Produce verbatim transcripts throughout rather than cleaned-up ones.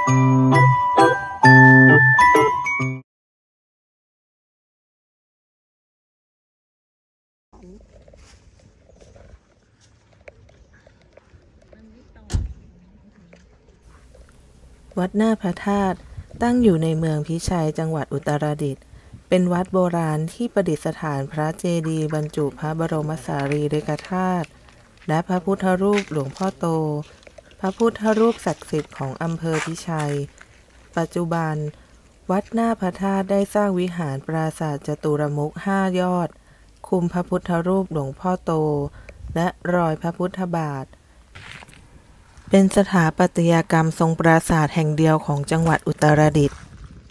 วัดหน้าพระธาตุตั้งอยู่ในเมืองพิชัยจังหวัดอุตรดิตถ์เป็นวัดโบราณที่ประดิษฐานพระเจดีย์บรรจุพระบรมสารีริกธาตุและพระพุทธรูปหลวงพ่อโตพระพุทธรูปศักดิ์สิทธิ์ของอำเภอพิชัยปัจจุบันวัดหน้าพระธาตุได้สร้างวิหารปราสาทจตุรมุขห้ายอดคุมพระพุทธรูปหลวงพ่อโตและรอยพระพุทธบาทเป็นสถาปัตยกรรมทรงปราสาทแห่งเดียวของจังหวัดอุตรดิตถ์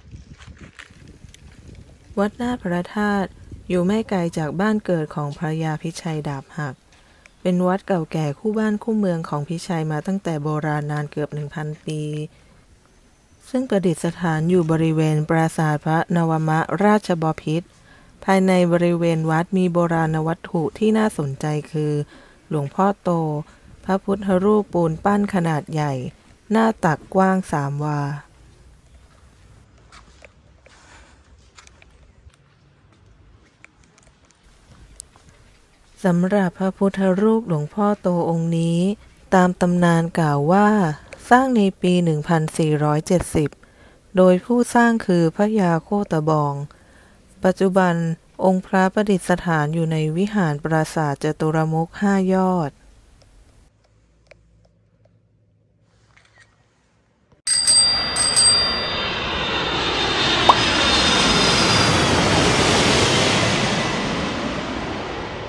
วัดหน้าพระธาตุอยู่ไม่ไกลจากบ้านเกิดของพระยาพิชัยดาบหักเป็นวัดเก่าแก่คู่บ้านคู่เมืองของพิชัยมาตั้งแต่โบราณนานเกือบ หนึ่งพัน ปีซึ่งประดิษฐานอยู่บริเวณปราสาทพระนวมราชบพิตรภายในบริเวณวัดมีโบราณวัตถุที่น่าสนใจคือหลวงพ่อโตพระพุทธรูปปูนปั้นขนาดใหญ่หน้าตักกว้างสามวาสำหรับพระพุทธรูปหลวงพ่อโตองค์นี้ตามตำนานกล่าวว่าสร้างในปี หนึ่งพันสี่ร้อยเจ็ดสิบ โดยผู้สร้างคือพระยาโคตบองปัจจุบันองค์พระประดิษฐานอยู่ในวิหารปราสาทจตุรมุขห้ายอด